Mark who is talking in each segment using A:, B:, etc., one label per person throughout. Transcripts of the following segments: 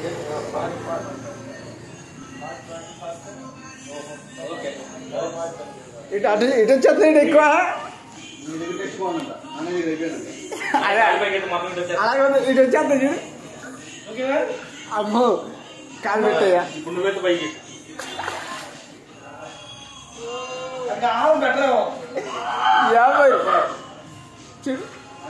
A: ఇటు అటు ఇటు వచ్చేస్తున్నాడు ఎక్కువ. అలాగే ఇటు వచ్చేస్తా చూడు. అమ్మో కాలు పెట్టయ్యా. యాభై చూడు.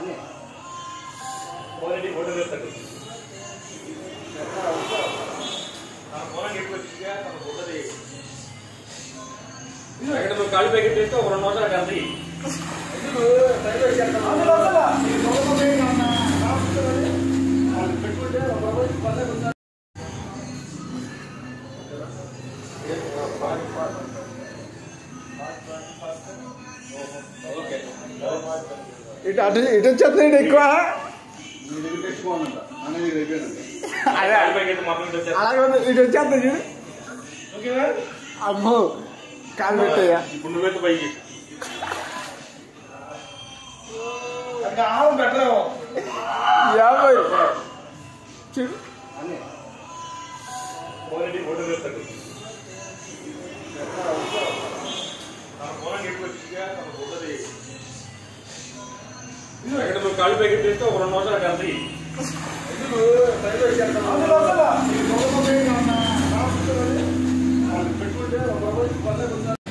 B: కాళ్ళు ప్యాకెట్ చేస్తే ఒక 2 నిమిషాలు కలిసి
A: ఇటు అటు ఇటు వచ్చేస్తున్నాడు ఎక్కువ. అలాగే ఇటు వచ్చేస్తా చూడు. అమ్మో కాలు పెట్టయ్యా. యాభై చూడు.
B: కాళ్ళు ప్యాకెట్ చేస్తే ఒక 2 నిమిషాలు కలిసి